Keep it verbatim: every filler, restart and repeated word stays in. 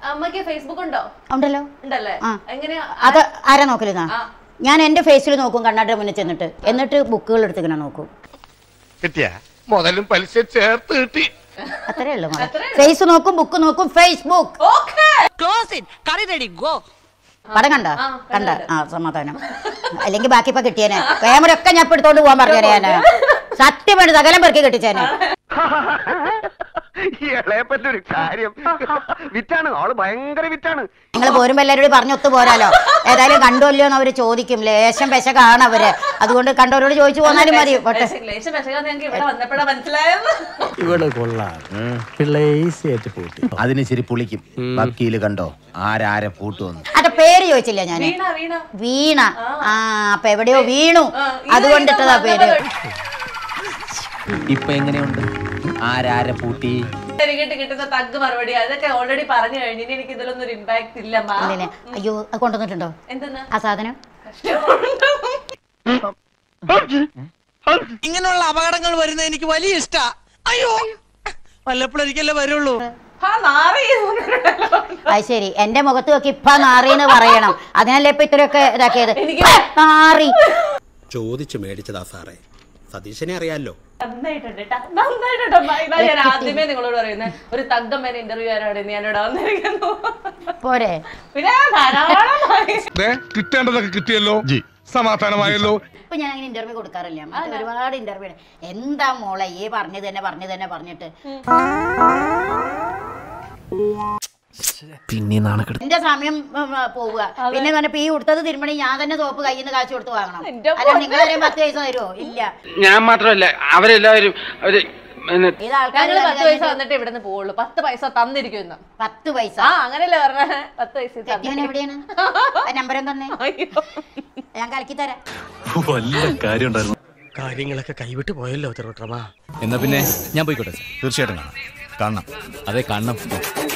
അമ്മക്ക് ഫേസ്ബുക്ക് ഉണ്ടോ? ഉണ്ടല്ലോ. ഉണ്ടല്ലേ? എങ്ങനെയാ? അത് ആരാ നോക്കലെന്നാ? ഞാൻ എന്റെ ഫേസിൽ നോക്കും കണ്ണാടിയുടെ മുന്നിൽ ചെന്നിട്ട്, എന്നിട്ട് ബുക്കുകൾ എടുത്ത് ഇങ്ങനെ നോക്കും. കിട്ടിയാ മുതലും പലിശ ചേർത്ത് കിട്ടി. അത്രേ ഉള്ളൂ. ഫേസ് നോക്കും, ബുക്ക് നോക്കും, ഫേസ്ബുക്ക്. പടം കണ്ട കണ്ട ആ സമാധാനം. അല്ലെങ്കിൽ ബാക്കി ഇപ്പൊ കിട്ടിയേനെ. ക്യാമറ ഒക്കെ ഞാൻ എടുത്തോണ്ട് പോകാൻ പറഞ്ഞേനെ. സത്യമാണ് സകലം പെറുക്കി കെട്ടിച്ചേനെ. ഇളയപ്പറ്റൊരു കാര്യം വിറ്റാണ്, ആള് ഭയങ്കര വിറ്റാണ്. നിങ്ങൾ പോരുമ്പോ എല്ലാവരോട് പറഞ്ഞൊത്തു പോരാലോ. ഏതായാലും കണ്ടുവല്ലോ എന്ന് അവര് ചോദിക്കും. ലേശം പെശകാണ് അവര്. അതുകൊണ്ട് കണ്ടവരോട് ചോദിച്ചു പോന്നാലും മതി. ഇവിടെ കൊള്ളാം. അതിന് ശരി പൊളിക്കും. വക്കീല് കണ്ടോ ആരാരെ പൂട്ടുവന്നു. അതെ പേര് ചോദിച്ചില്ല ഞാൻ. വീണ. ആ അപ്പൊ എവിടെയോ വീണു, അതുകൊണ്ടിട്ടതാ പേര്. ഇപ്പൊ എങ്ങനെയുണ്ട്? ആരാരെ പൂട്ടി? കിട്ടുന്ന തഗ് മറുപടി അതൊക്കെ ഓൾറെഡി പറഞ്ഞു കഴിഞ്ഞു. എനിക്ക് ഇതിലൊന്നും ഒരു ഇമ്പാക്ട് ഇല്ല. അയ്യോ അത് കൊണ്ടുവന്നിട്ടുണ്ടോ ആ സാധനം? ഇങ്ങനെയുള്ള അപകടങ്ങൾ വരുന്നത് എനിക്ക് വലിയ ഇഷ്ടാ. അയ്യോ വല്ലപ്പോഴൊരിക്കല്ലേ വരുള്ളൂ. അത് ശരി, എന്റെ മുഖത്ത് നോക്കി ഇപ്പ നാറിന്ന് പറയണം. അതിനല്ലേ ഇപ്പൊ ഇത്രയൊക്കെ ഇതാക്കിയത്. നാറി ചോദിച്ചു മേടിച്ചതാ സാറേ. സതീശനെ അറിയാലോ. ഞാൻ ആദ്യമേ നിങ്ങളോട് പറയുന്നത് ഒരു തഗ്ഗമ്മേനെ ഇന്റർവ്യൂ ചെയ്യാനാണ് ഞാനിവിടെ വന്നിരിക്കുന്നു. പോരെ പിന്നെ കിട്ടേണ്ടതൊക്കെ കിട്ടിയല്ലോ, സമാധാനമായല്ലോ. ഇപ്പൊ ഞാൻ അങ്ങനെ ഇന്റർവ്യൂ കൊടുക്കാറില്ല. ഒരുപാട് ഇന്റർവ്യൂ. എന്താ മോളെ ഈ പറഞ്ഞു തന്നെ പറഞ്ഞു തന്നെ പറഞ്ഞിട്ട് പിന്നെ നാണക്കെടുത്ത് എന്റെ സമയം പോവുക. പിന്നെ പറഞ്ഞപ്പോ ഈ കൊടുത്തത് തിരുമണി ഞാൻ തന്നെ സോപ്പ് കയ്യിൽ നിന്ന് കാശ് കൊടുത്ത് വാങ്ങണം. അല്ല നിങ്ങളെ പത്ത് പൈസ തരുമോ? ഇല്ല. ഞാൻ മാത്രമല്ല അവരെല്ലാവരും അവര് ഇത് ആൾക്കാർ പത്ത് പൈസ വന്നിട്ട് ഇവിടെ നിന്ന് പോവുള്ളൂ. പത്ത് പൈസ തന്നിരിക്കുന്നു. പത്ത് പൈസ ആ അങ്ങനെയല്ലേ പറഞ്ഞ? പത്ത് പൈസ എവിടെയാണ് നമ്പരം തന്നെ? ഞാൻ കലക്കി തരാം. വല്ല കാര്യം ഉണ്ടായിരുന്നു. കാര്യങ്ങളൊക്കെ കൈവിട്ട് പോയല്ലോ ചെറുക്കമാ. എന്നാ പിന്നെ ഞാൻ പോയിക്കോട്ടെ. തീർച്ചയായിട്ടും കാണാം. കാണണം. അതെ കാണണം.